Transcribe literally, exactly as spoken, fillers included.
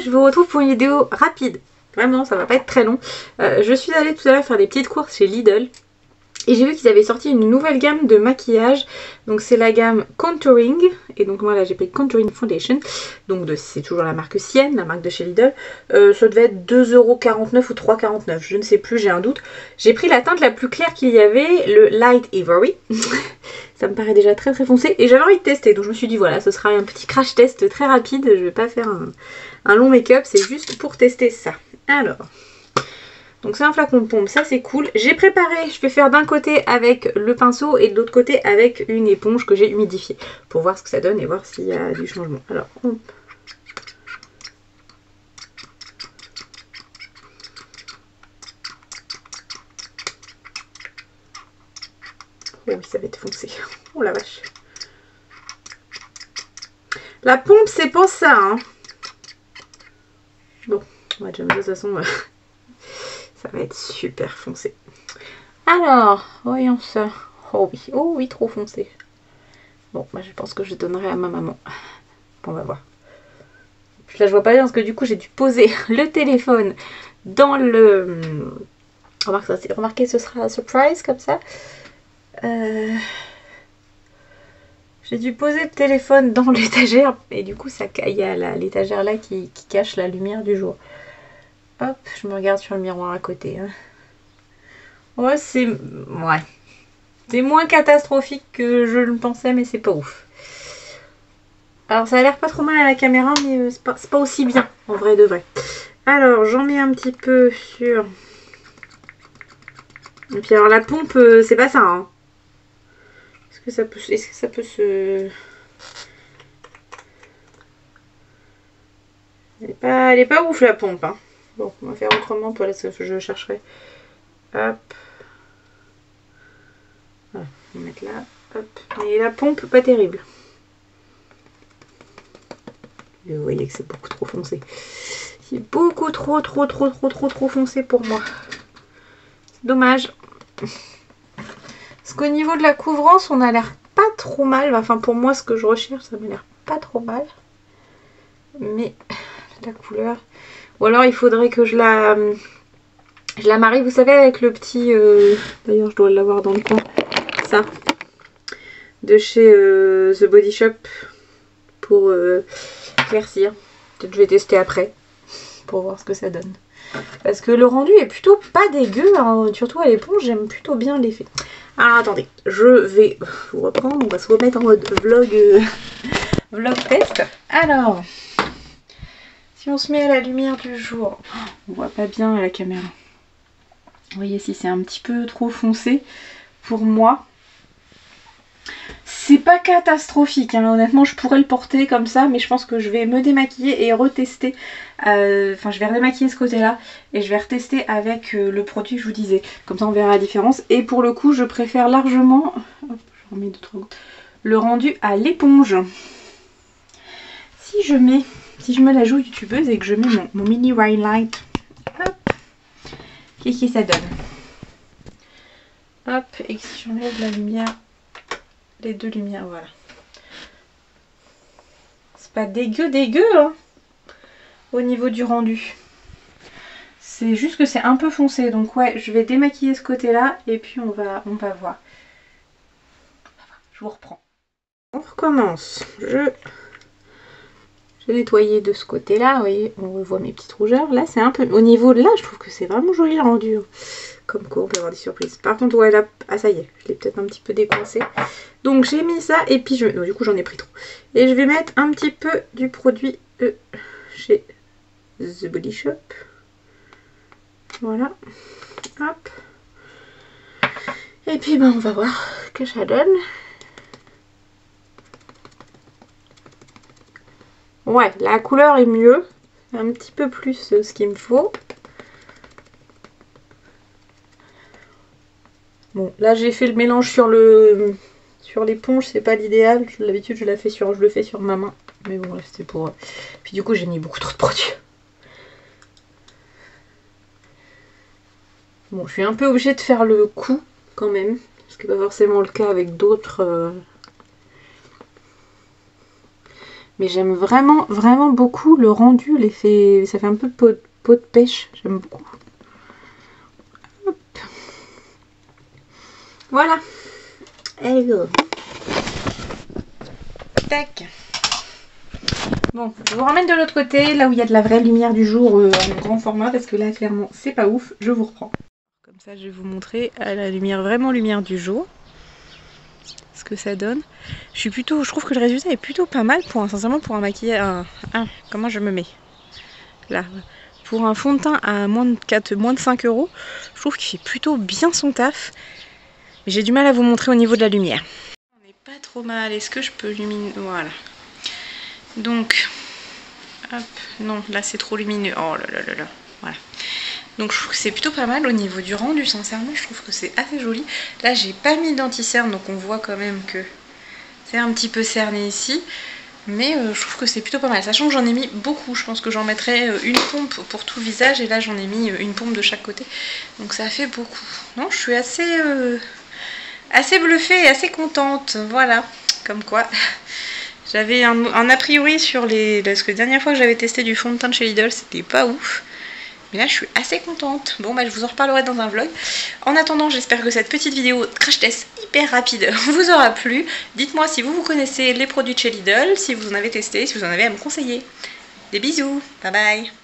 je vous retrouve pour une vidéo rapide. Vraiment, ça va pas être très long. Euh, je suis allée tout à l'heure faire des petites courses chez Lidl. Et j'ai vu qu'ils avaient sorti une nouvelle gamme de maquillage. Donc c'est la gamme Contouring. Et donc moi là j'ai pris Contouring Foundation. Donc c'est toujours la marque Sienne, la marque de chez Lidl. Euh, ça devait être deux euros quarante-neuf ou trois euros quarante-neuf. Je ne sais plus, j'ai un doute. J'ai pris la teinte la plus claire qu'il y avait, le Light Ivory. Ça me paraît déjà très très foncé. Et j'avais envie de tester. Donc je me suis dit voilà, ce sera un petit crash test très rapide. Je vais pas faire un, un long make-up. C'est juste pour tester ça. Alors... donc c'est un flacon de pompe, ça c'est cool. J'ai préparé, je vais faire d'un côté avec le pinceau et de l'autre côté avec une éponge que j'ai humidifiée. Pour voir ce que ça donne et voir s'il y a du changement. Alors, on... oh oui, ça va être foncé. Oh la vache. La pompe c'est pas ça, hein. Bon, on va déjà mettre de toute façon... ça va être super foncé. Alors, voyons ça. Oh oui, oh oui, trop foncé. Bon, bah, je pense que je donnerai à ma maman. On va voir. Puis là, je vois pas bien parce que du coup, j'ai dû poser le téléphone dans le... Remarquez, remarquez ce sera un surprise comme ça. Euh... J'ai dû poser le téléphone dans l'étagère et du coup, ça il y a l'étagère là qui, qui cache la lumière du jour. Hop, je me regarde sur le miroir à côté. Hein. Ouais, c'est... ouais. C'est moins catastrophique que je le pensais, mais c'est pas ouf. Alors, ça a l'air pas trop mal à la caméra, mais c'est pas, c'est pas aussi bien, en vrai de vrai. Alors, j'en mets un petit peu sur... Et puis alors, la pompe, c'est pas ça, hein. Est-ce que ça peut, est-ce que ça peut se... Elle est pas, elle est pas ouf, la pompe, hein. Bon, on va faire autrement pour laisser que je chercherai. Hop. Voilà, on va mettre là. Hop. Et la pompe, pas terrible. Et vous voyez que c'est beaucoup trop foncé. C'est beaucoup trop, trop, trop, trop, trop, trop foncé pour moi. C'est dommage. Parce qu'au niveau de la couvrance, on a l'air pas trop mal. Enfin, pour moi, ce que je recherche, ça m'a l'air pas trop mal. Mais la couleur... ou alors, il faudrait que je la... je la marie, vous savez, avec le petit... Euh... d'ailleurs, je dois l'avoir dans le coin. Ça. De chez euh, The Body Shop. Pour euh, éclaircir. Peut-être je vais tester après. Pour voir ce que ça donne. Parce que le rendu est plutôt pas dégueu. Hein. Surtout à l'éponge, j'aime plutôt bien l'effet. Alors attendez, je vais vous reprendre. On va se remettre en mode vlog, euh, vlog test. Alors, si on se met à la lumière du jour, on voit pas bien à la caméra. Vous voyez si c'est un petit peu trop foncé pour moi. C'est pas catastrophique, hein. Honnêtement je pourrais le porter comme ça, mais je pense que je vais me démaquiller et retester. Euh, enfin je vais redémaquiller ce côté là et je vais retester avec euh, le produit que je vous disais. Comme ça on verra la différence. Et pour le coup je préfère largement, hop, je remets deux, trois gouttes, le rendu à l'éponge. Si je mets, si je me la joue youtubeuse et que je mets mon, mon mini Wine Light, hop, qu'est-ce que ça donne? Hop, et si j'enlève la lumière, les deux lumières, voilà. C'est pas dégueu, dégueu, hein, au niveau du rendu. C'est juste que c'est un peu foncé. Donc ouais, je vais démaquiller ce côté-là et puis on va, on va voir. Je vous reprends. On recommence. Je... J'ai nettoyé de ce côté-là, vous voyez, on voit mes petites rougeurs. Là, c'est un peu... au niveau de là, je trouve que c'est vraiment joli le rendu. Comme quoi, on peut avoir des surprises. Par contre, ouais, là... ah, ça y est, je l'ai peut-être un petit peu décoincé. Donc, j'ai mis ça et puis je... non, du coup, j'en ai pris trop. Et je vais mettre un petit peu du produit euh, chez The Body Shop. Voilà. Hop. Et puis, ben, on va voir ce que ça donne. Ouais, la couleur est mieux. Un petit peu plus euh, ce qu'il me faut. Bon, là j'ai fait le mélange sur le sur l'éponge, c'est pas l'idéal. D'habitude je la fais sur, je le fais sur ma main. Mais bon, là c'était pour... Puis du coup j'ai mis beaucoup trop de produits. Bon, je suis un peu obligée de faire le coup quand même. Ce qui n'est pas forcément le cas avec d'autres... Euh... Mais j'aime vraiment, vraiment beaucoup le rendu, l'effet, ça fait un peu peau, peau de pêche, j'aime beaucoup. Hop. Voilà. Allez go. Tac. Bon, je vous ramène de l'autre côté, là où il y a de la vraie lumière du jour euh, en grand format, parce que là, clairement, c'est pas ouf. Je vous reprends. Comme ça, je vais vous montrer à la lumière, vraiment lumière du jour, ce que ça donne. Je suis plutôt, je trouve que le résultat est plutôt pas mal pour un, sincèrement, pour un maquillage. Un, un, comment je me mets là, pour un fond de teint à moins de quatre, moins de cinq euros, je trouve qu'il fait plutôt bien son taf. Mais j'ai du mal à vous montrer au niveau de la lumière. On n'est pas trop mal. Est-ce que je peux luminer? Voilà. Donc, hop, non, là c'est trop lumineux. Oh là là là là, voilà. Donc je trouve que c'est plutôt pas mal au niveau du rendu, sincèrement, je trouve que c'est assez joli. Là j'ai pas mis d'anti-cerne, donc on voit quand même que c'est un petit peu cerné ici. Mais euh, je trouve que c'est plutôt pas mal, sachant que j'en ai mis beaucoup. Je pense que j'en mettrais une pompe pour tout le visage, et là j'en ai mis une pompe de chaque côté. Donc ça fait beaucoup. Non, je suis assez, euh, assez bluffée et assez contente, voilà, comme quoi... J'avais un, un a priori sur les... Parce que la dernière fois que j'avais testé du fond de teint de chez Lidl, c'était pas ouf. Mais là, je suis assez contente. Bon, bah, je vous en reparlerai dans un vlog. En attendant, j'espère que cette petite vidéo crash test hyper rapide vous aura plu. Dites-moi si vous, vous connaissez les produits de chez Lidl, si vous en avez testé, si vous en avez à me conseiller. Des bisous, bye bye.